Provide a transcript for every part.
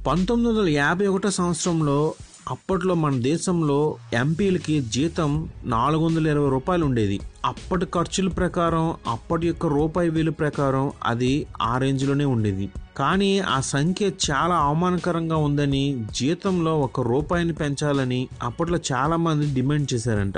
1951 సంవత్సరంలో అప్పట్లో మన దేశంలో ఎంపీలకి జీతం 420 రూపాయలు ఉండేది. అప్పటి ఖర్చుల ప్రకారం, అప్పటి యొక్క రూపాయి విలువ ప్రకారం అది ఆ రేంజ్లోనే ఉండేది. కానీ ఆ సంఖ్య చాలా అవమానకరంగా ఉందని జీతంలో 1 రూపాయిని పెంచాలని అప్పట్లో చాలా మంది డిమాండ్ చేశారంట.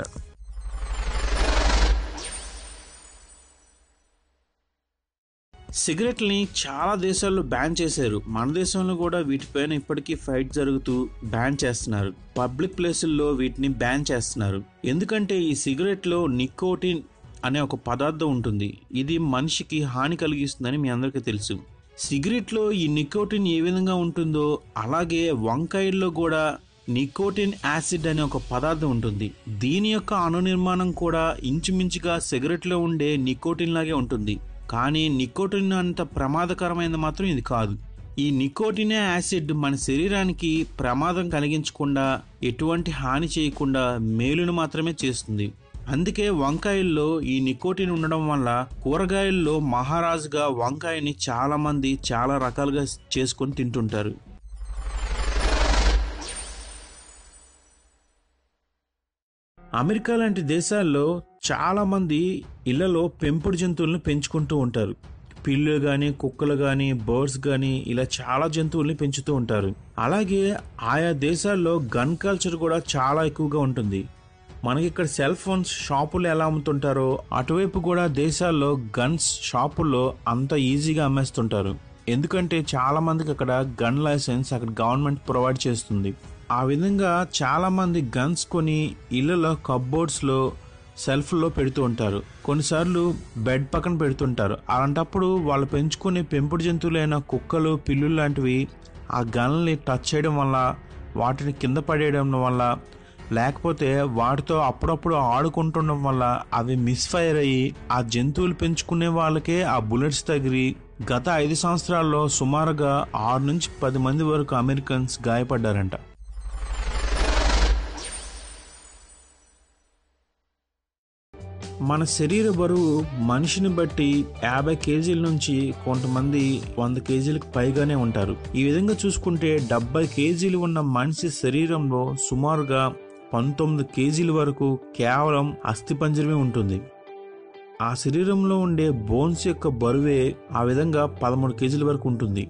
సిగరెట్ని చాలా దేశాల్లో బ్యాన్ చేశారు. మన దేశంలో కూడా వీటిపైన ఇప్పటికీ ఫైట్ జరుగుతూ బ్యాన్ చేస్తున్నారు. పబ్లిక్ ప్లేసుల్లో వీటిని బ్యాన్ చేస్తున్నారు. ఎందుకంటే ఈ సిగరెట్లో నికోటిన్ అనే ఒక పదార్థం ఉంటుంది. ఇది మనిషికి హాని కలిగిస్తుందని మీ అందరికీ తెలుసు. సిగరెట్లో ఈ నికోటిన్ ఏ విధంగా ఉంటుందో అలాగే వంకాయల్లో కూడా నికోటిన్ యాసిడ్ అనే ఒక పదార్థం ఉంటుంది. దీని యొక్క అణు నిర్మాణం కూడా ఇంచుమించుగా సిగరెట్లో ఉండే నికోటిన్ లాగే ఉంటుంది. కానీ నికోటిన్ అంత ప్రమాదకరమైనది మాత్రం ఇది కాదు. ఈ నికోటిన్ యాసిడ్ మన శరీరానికి ప్రమాదం కలిగించకుండా, ఎటువంటి హాని చేయకుండా మేలును మాత్రమే చేస్తుంది. అందుకే వంకాయల్లో ఈ నికోటిన్ ఉండడం వల్ల కూరగాయల్లో మహారాజుగా వంకాయని చాలా మంది చాలా రకాలుగా చేసుకొని తింటుంటారు. అమెరికా లాంటి దేశాల్లో చాలా మంది ఇళ్లలో పెంపుడు జంతువులను పెంచుకుంటూ ఉంటారు. పిల్లులు కానీ, కుక్కలు కానీ, బర్డ్స్ కానీ ఇలా చాలా జంతువుల్ని పెంచుతూ ఉంటారు. అలాగే ఆయా దేశాల్లో గన్ కల్చర్ కూడా చాలా ఎక్కువగా ఉంటుంది. మనకి ఇక్కడ సెల్ ఫోన్స్ షాపులు ఎలా అమ్ముతుంటారో అటువైపు కూడా దేశాల్లో గన్స్ షాపుల్లో అంత ఈజీగా అమ్మేస్తుంటారు. ఎందుకంటే చాలా మందికి అక్కడ గన్ లైసెన్స్ అక్కడ గవర్నమెంట్ ప్రొవైడ్ చేస్తుంది. ఆ విధంగా చాలా మంది గన్స్ కొని ఇళ్లలో కప్బోర్డ్స్లో, సెల్ఫ్లో పెడుతూ ఉంటారు. కొన్నిసార్లు బెడ్ పక్కన పెడుతుంటారు. అలాంటప్పుడు వాళ్ళు పెంచుకునే పెంపుడు జంతువులైన కుక్కలు, పిల్లులు లాంటివి ఆ గన్లని టచ్ చేయడం వల్ల, వాటిని కింద పడేయడం వల్ల, లేకపోతే వాటితో అప్పుడప్పుడు ఆడుకుంటుండడం వల్ల అవి మిస్ఫైర్ అయ్యి ఆ జంతువులు పెంచుకునే వాళ్ళకే ఆ బుల్లెట్స్ తగిలి గత 5 సంవత్సరాల్లో సుమారుగా 6 నుంచి 10 మంది వరకు అమెరికన్స్ గాయపడ్డారంట. మన శరీర బరువు మనిషిని బట్టి 50 కేజీల నుంచి కొంతమంది 100 కేజీలకు పైగానే ఉంటారు. ఈ విధంగా చూసుకుంటే 70 కేజీలు ఉన్న మనిషి శరీరంలో సుమారుగా 19 కేజీల వరకు కేవలం అస్థిపంజరమే ఉంటుంది. ఆ శరీరంలో ఉండే బోన్స్ యొక్క బరువే ఆ విధంగా 13 కేజీల వరకు ఉంటుంది.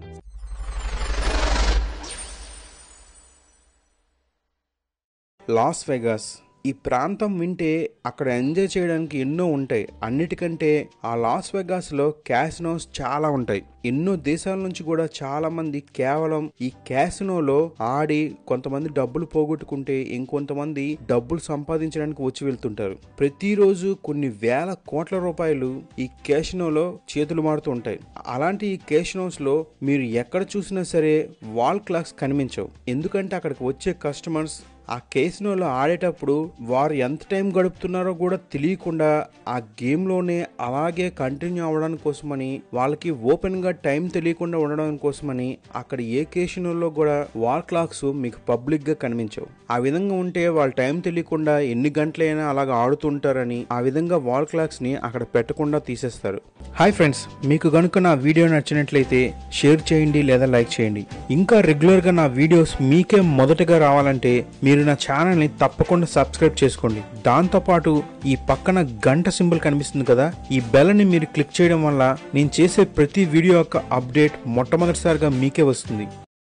లాస్ వెగాస్ ఈ ప్రాంతం వింటే అక్కడ ఎంజాయ్ చేయడానికి ఎన్నో ఉంటాయి. అన్నిటికంటే ఆ లాస్ వెగాస్లో క్యాసినోస్ చాలా ఉంటాయి. ఎన్నో దేశాల నుంచి కూడా చాలా మంది కేవలం ఈ క్యాసినోలో ఆడి కొంతమంది డబ్బులు పోగొట్టుకుంటే ఇంకొంతమంది డబ్బులు సంపాదించడానికి వచ్చి వెళ్తుంటారు. ప్రతిరోజు కొన్ని వేల కోట్ల రూపాయలు ఈ క్యాసినోలో చేతులు మారుతూ ఉంటాయి. అలాంటి ఈ క్యాసినోస్ లో మీరు ఎక్కడ చూసినా సరే వాల్ క్లాక్స్ కనిపించవు. ఎందుకంటే అక్కడికి వచ్చే కస్టమర్స్ ఆ కేసినోలో ఆడేటప్పుడు వారు ఎంత టైం గడుపుతున్నారో కూడా తెలియకుండా ఆ గేమ్లోనే అలాగే కంటిన్యూ అవ్వడానికి కోసమని, వాళ్ళకి ఓపెన్గా టైం తెలియకుండా ఉండడం కోసమని అక్కడ ఏ కేసినోలో కూడా వాల్ క్లాక్స్ మీకు పబ్లిక్గా కనిపించవు. ఆ విధంగా ఉంటే వాళ్ళ టైం తెలియకుండా ఎన్ని గంటలైనా అలాగ ఆడుతుంటారని ఆ విధంగా వాల్ క్లాక్స్ని అక్కడ పెట్టకుండా తీసేస్తారు. హాయ్ ఫ్రెండ్స్, మీకు కనుక నా వీడియో నచ్చినట్లయితే షేర్ చేయండి లేదా లైక్ చేయండి. ఇంకా రెగ్యులర్గా నా వీడియోస్ మీకే మొదటగా రావాలంటే మీరు నా ఛానల్ని తప్పకుండా సబ్స్క్రైబ్ చేసుకోండి. దాంతోపాటు ఈ పక్కన గంట సింబల్ కనిపిస్తుంది కదా, ఈ బెల్ని మీరు క్లిక్ చేయడం వల్ల నేను చేసే ప్రతి వీడియో యొక్క అప్డేట్ మొట్టమొదటిసారిగా మీకే వస్తుంది.